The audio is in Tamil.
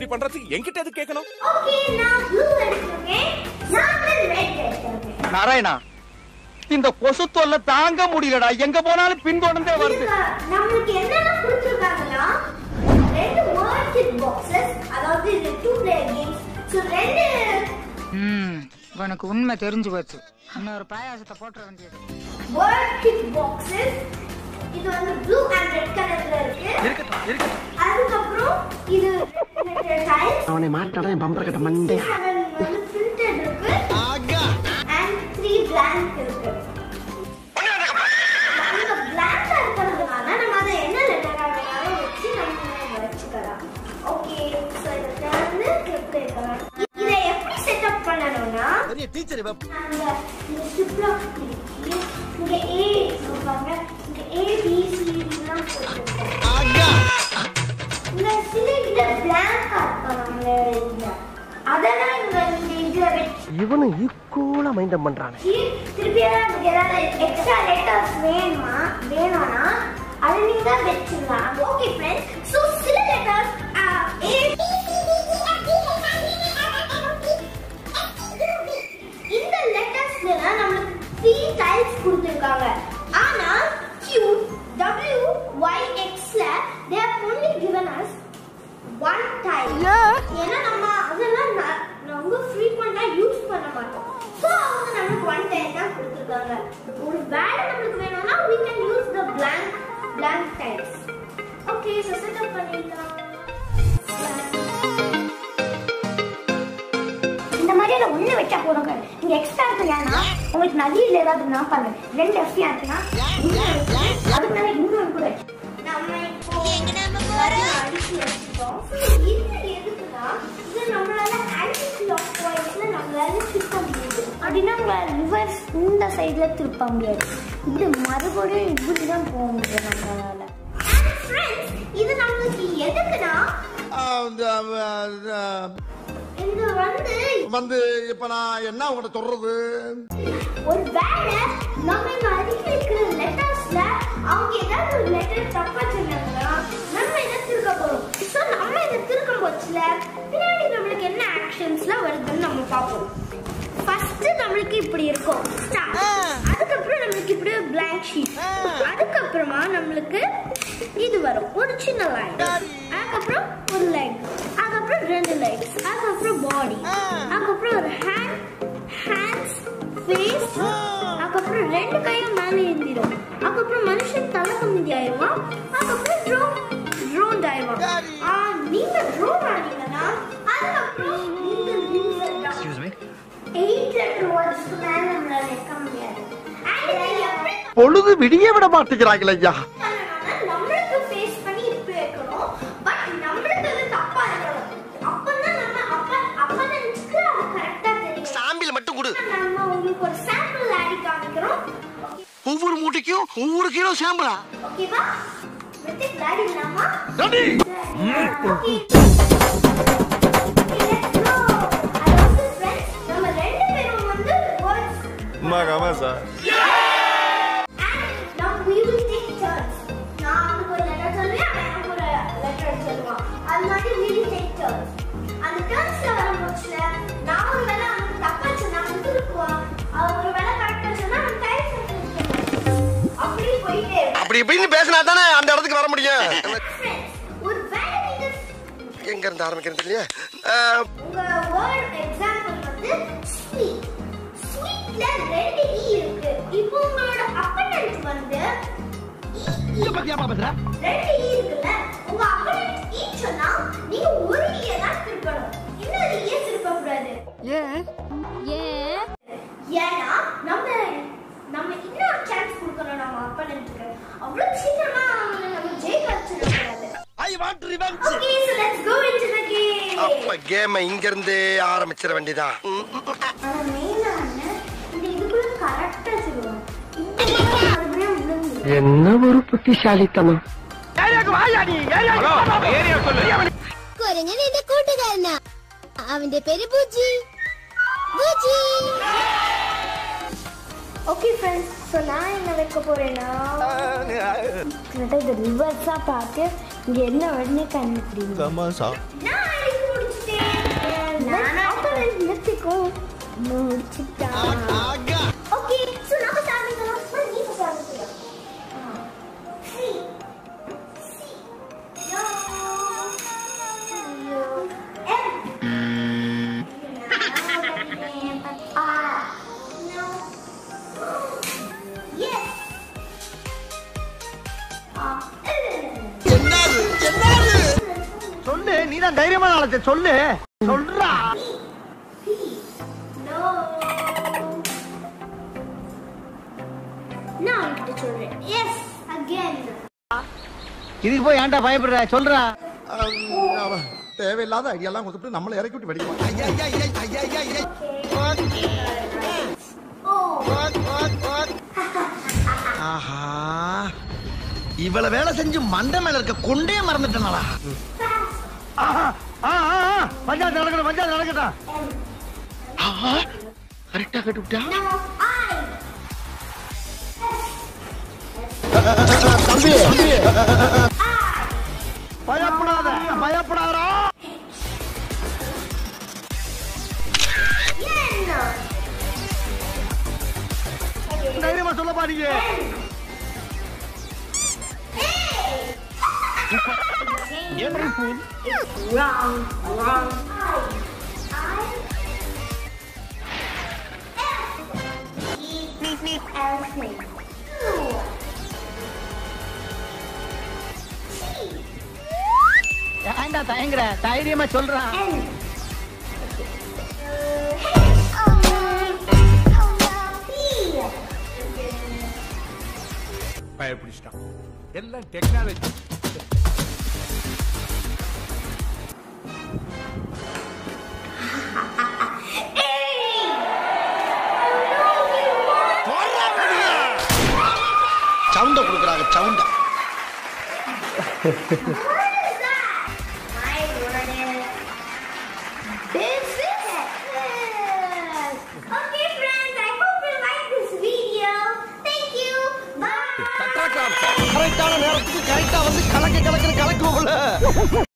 பண்றதுக்கு என்கிட்ட எது கேட்கணும்? ஓகே நான் ப்ளூ எடுத்துக்கேன். நான் ரெட் எடுத்துக்கேன். நாராயணா இந்த கொசு தொல்லை தாங்க முடியலடா. எங்க போனாலும் பின்தொடர்ந்தே வருது. நமக்கு என்னென்ன கொடுத்திருக்காங்கன்னா ரெண்டு வேர்ட் கிட் பாக்ஸஸ், அதாவது இது 2 பிளேயர் கேம்ஸ். சோ ரெண்டு உனக்கு உண்மை தெரிஞ்சு போச்சு. இன்னொரு பாயாசத்தை போட்டுற வேண்டியது. வேர்ட் கிட் பாக்ஸஸ் இது வந்து ப்ளூ அண்ட் ரெட் கலர்ல இருக்கு. அதுக்கு அப்புறம் இது டைல்ஸ் அவனை மாட்டடா பம்பர் கட்ட மண்டே. 7 வந்து பிரிண்டட் இருக்கு. ஆகா and 3 blank இருக்கு. இந்த blank இருக்கிறதுனால நம்ம அதை என்ன லெட்டரா வேணாலும் வச்சு நம்ம வச்சுக்கலாம். ஓகே சோ இத வந்து கிளிக் பண்ணலாம். இதை எப்படி செட்டப் பண்ணனும்னா பெரிய டீச்சர் அந்த இந்த ஸ்ட்ரிப்ல இங்க A சொல்வாங்க, இங்க A B C எல்லாம் போட்டுருக்கோம். ஆகா இந்த சிலிண்ட்ல blank ஆக்கணும்ல இல்ல அதெல்லாம் இங்க இதுல வெச்சு இவனு ஈக்குவலா மைண்ட் பண்றானே. திருப்பியா நமக்கு ஏதாவது எக்ஸ்ட்ரா லெட்டர்ஸ் வேணும்னா அதை நீங்க வெச்சுக்கலாம். ஓகே ஃப்ரெண்ட்ஸ், சோ சில letters A B C D E F G H I J K L M N O P இந்த லெட்டர்ஸ்ல நமக்கு 3 டைல்ஸ் கொடுத்திருக்காங்க. ஆனா Q W Y X ல they have only given us one tile. ஏன்னா நம்ம அதெல்லாம் ரொம்ப frequently யூஸ் பண்ண மாட்டோம். சோ அவங்க நமக்கு one tile தான் கொடுத்திருக்காங்க. ஒரு வேளை நமக்கு வேணும்னா we can use the blank tiles. Okay, so set up பண்ணிடலாம். இந்த மாதிரி எல்லாம் ஒண்ணு வெச்சா போடுங்க. நீங்க எக்ஸ்ட்ரா இருக்கலனா உங்களுக்கு நதியில ஏதாவது நான் பண்ணு. ரெண்டு எஃப்யா இருக்குனா அதுக்கு மேல இன்னொரு கூட நம்ம இப்போ எங்க நம்ம போறோம் அடிச்சு வச்சிட்டோம். இது எதுக்குன்னா இது நம்மளால ஆன்டி லாக் பாயிண்ட்ல நம்மளால திருப்ப முடியாது. அப்படின்னா ரிவர்ஸ் இந்த சைடுல திருப்ப முடியாது. இது மறுபடியும் இப்படி தான் போக முடியும் நம்மளால. ஃப்ரெண்ட்ஸ் இது நமக்கு எதுக்குன்னா இது வந்து இப்ப நான் என்ன உங்கள்ட்ட சொல்றது, ஒரு வேளை நம்ம இந்த அடிக்க இருக்கிற லெட்டர்ஸ்ல அவங்க ஏதாவது ஒரு லெட்டர் தப்பா சொன்னாங்கன்னா நம்ம இதை திருக்க போறோம். சோ நம்ம இதை திருக்கும் போச்சுல பின்னாடி நம்மளுக்கு என்ன ஆக்ஷன்ஸ்லாம் வருதுன்னு நம்ம பார்ப்போம். ஃபர்ஸ்ட் நம்மளுக்கு இப்படி இருக்கும் ஸ்டார்ட். அதுக்கப்புறம் நம்மளுக்கு இப்படி ஒரு blank sheet. அதுக்கப்புறமா நம்மளுக்கு இது வரும் ஒரு சின்ன லைன். அதுக்கப்புறம் ஒரு லெக், அதுக்கப்புறம் ரெண்டு லெக்ஸ், அதுக்கப்புறம் பாடி, அதுக்கப்புறம் ஒரு ஹேண்ட்ஸ் ஃபேஸ், அதுக்கப்புறம் ரெண்டு கையும் மேலே ஏந்திரும், அதுக்கப்புறம் மனுஷன் தலை கம்பி ஆயிடுவான், அதுக்கப்புறம் ட்ரோன் ஆயிடுவான். நீங்க ட்ரோன் ஆனீங்கன்னா அதுக்கப்புறம் நீங்க எக்ஸ்கியூஸ் மீ 8 லெட்டர் வேர்ட்ஸ்க்கு மேல நம்மளால வைக்க முடியாது. பொழுது விடிய விட மாட்டேங்கிறாங்களே ஐயா. நம்மளுக்கு ஃபேஸ் பண்ணி இப்படி வைக்கணும். பட் நம்மளுக்கு அது தப்பா இருக்கணும். அப்பதான் நம்ம அப்பனன்ஸ்க்கு அது கரெக்ட்டா தெரியும். சாம்பிள் மட்டும் கொடு. நம்ம உங்களுக்கு ஒரு சாம்பிள் ஆடி காமிக்கிறோம். ஒவ்வொரு மூட்டைக்கும் ஒவ்வொரு கிலோ சாம்பிளா? ஓகேவா? வித் விளையாடலாமா? Ready. Okay. Magamasa. And now we will take turns. நான் ஒரு லெட்டர் சொல்லுவேன், அவன் ஒரு லெட்டர் சொல்லுவான். அது மாதிரி we will take turns. அந்த டர்ன்ஸ்ல வரும்போதுல நான் ஒரு வேளை அவனுக்கு தப்பா சொன்னா அவன் திருப்புவான். அவன் ஒரு வேளை கரெக்டா சொன்னா அவன் டைம் அப்படி போயிட்டே இருக்கும். அப்படி இப்படின்னு பேசினா தானே அந்த இடத்துக்கு வர முடியும். ஒரு வேளை நீங்க எங்க இருந்து ஆரம்பிக்கிறது இல்லையா? உங்க வேர்ட் எக்ஸாம்பிள் வந்து ஸ்வீட். ஸ்வீட்ல ரெண்டு ஈ இருக்கு. இப்போ உங்களோட அப்பனன்ட் வந்து ரெண்டு ஈ இருக்குல்ல, உங்க அப்பனன்ட் ஈ சொன்னா நீங்க ஒரு ஈ தான் திருப்பணும், இன்னொரு ஈ திருப்ப கூடாது. ஏன்னா நம்ம இன்னொரு சான்ஸ் கொடுக்கணும் நம்ம அப்பனன்ட்க்கு. அவ்வளவு சீக்கிரமா நம்ம ஜெயிக்க வச்சிடக்கூடாது. I want revenge. Okay, so let's go into the game. அப்ப கேம் இங்க இருந்து ஆரம்பிச்சிர வேண்டியதா. ஆனா மெயினா இந்த இதுக்குள்ள கரெக்ட்டா சொல்லுவாங்க. என்ன ஒரு புத்திசாலித்தனம். ஏரியாக்கு வாயா நீ. ஹலோ ஏரியா சொல்லு. കൊരങ്ങൻ എന്റെ കൂട്ടുകാരനാ. അവന്റെ പേര് Bujji. Bujji. Okay friends, so நான் என்ன வைக்க போறேன்னா இது ரிவர்ஸா பார்த்து இங்க என்ன உடனே கண்டுபிடிங்க. Gamasa. நான் அடிச்சு முடிச்சிட்டா. Okay, so நம்ம சாப்பிடலாம். நீ சாப்பிடலாம். C. No. M. No. Yes. சொல்லு, நீதான் தைரியமான ஆளத்தை சொல்லு. சொல்றா. No. நான் உன்கிட்ட சொல்றேன். Yes, again. இதுக்கு போய் ஏன்டா பயப்படுற? சொல்றா. தேவையில்லாத ஐடியாலாம் கொடுத்துட்டு நம்மளை இறக்கி விட்டு வெடிக்கலாம். ஆஹா, இவ்வளவு வேலை செஞ்சு மண்டை மேல இருக்க கொண்டே மறந்துட்டனாலா? பஞ்சாயத்து நடக்கட்டும், பஞ்சாயத்து நடக்கட்டும். கரெக்டா கட்டுவிட்டா? தம்பி பயப்படாத, பயப்படாதா. தைரியமா சொல்ல பாருங்க. Wrong. ஏன்டா தயங்குற? தைரியமா சொல்றா. பயப்பிடிச்சிட்டான். எல்லாம் டெக்னாலஜி. சவுண்ட கொடுக்குறாங்க, சவுண்ட. This is okay, friends. I hope you like this video. Thank you. Bye. கரெக்டான நேரத்துக்கு கரெக்டா வந்து கலக்குல